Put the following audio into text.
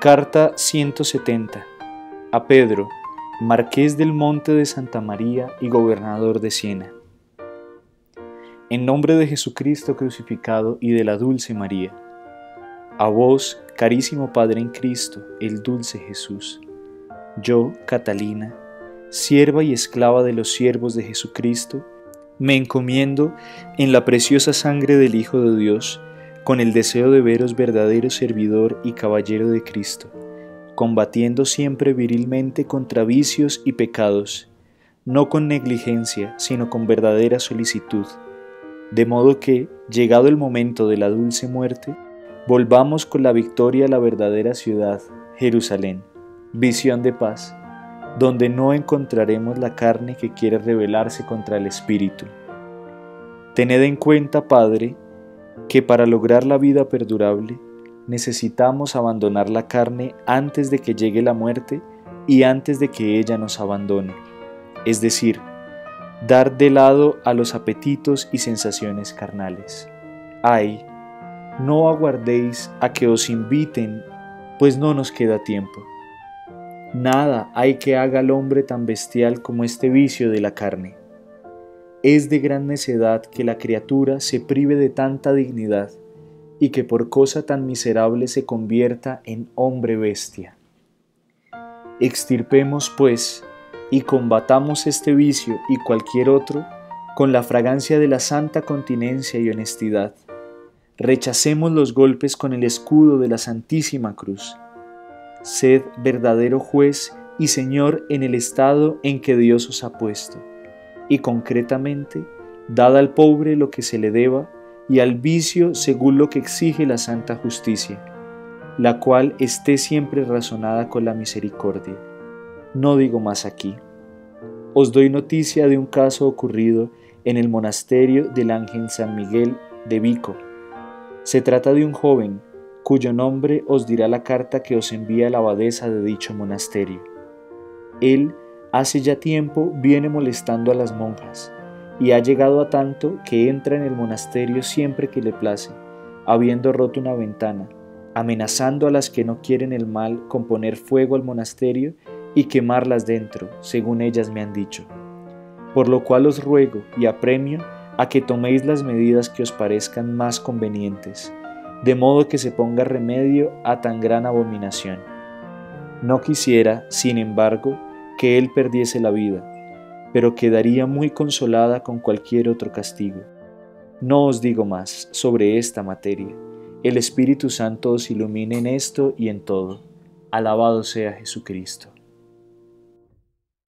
Carta 170 a Pedro, Marqués del Monte de Santa María y Gobernador de Siena. En nombre de Jesucristo crucificado y de la dulce María, a vos, carísimo Padre en Cristo, el dulce Jesús, yo, Catalina, sierva y esclava de los siervos de Jesucristo, me encomiendo en la preciosa sangre del Hijo de Dios, con el deseo de veros verdadero servidor y caballero de Cristo, combatiendo siempre virilmente contra vicios y pecados, no con negligencia, sino con verdadera solicitud, de modo que, llegado el momento de la dulce muerte, volvamos con la victoria a la verdadera ciudad, Jerusalén, visión de paz, donde no encontraremos la carne que quiere rebelarse contra el espíritu. Tened en cuenta, Padre, que para lograr la vida perdurable necesitamos abandonar la carne antes de que llegue la muerte y antes de que ella nos abandone, es decir, dar de lado a los apetitos y sensaciones carnales. Ay, no aguardéis a que os inviten, pues no nos queda tiempo. Nada hay que haga al hombre tan bestial como este vicio de la carne. Es de gran necedad que la criatura se prive de tanta dignidad y que por cosa tan miserable se convierta en hombre bestia. Extirpemos, pues, y combatamos este vicio y cualquier otro con la fragancia de la santa continencia y honestidad. Rechacemos los golpes con el escudo de la Santísima Cruz. Sed verdadero juez y señor en el estado en que Dios os ha puesto, y concretamente, dad al pobre lo que se le deba y al vicio según lo que exige la santa justicia, la cual esté siempre razonada con la misericordia. No digo más aquí. Os doy noticia de un caso ocurrido en el monasterio del Ángel San Miguel de Vico. Se trata de un joven, cuyo nombre os dirá la carta que os envía la abadesa de dicho monasterio. Él hace ya tiempo viene molestando a las monjas, y ha llegado a tanto que entra en el monasterio siempre que le place, habiendo roto una ventana, amenazando a las que no quieren el mal con poner fuego al monasterio y quemarlas dentro, según ellas me han dicho. Por lo cual os ruego y apremio a que toméis las medidas que os parezcan más convenientes, de modo que se ponga remedio a tan gran abominación. No quisiera, sin embargo, que él perdiese la vida, pero quedaría muy consolada con cualquier otro castigo. No os digo más sobre esta materia. El Espíritu Santo os ilumine en esto y en todo. Alabado sea Jesucristo.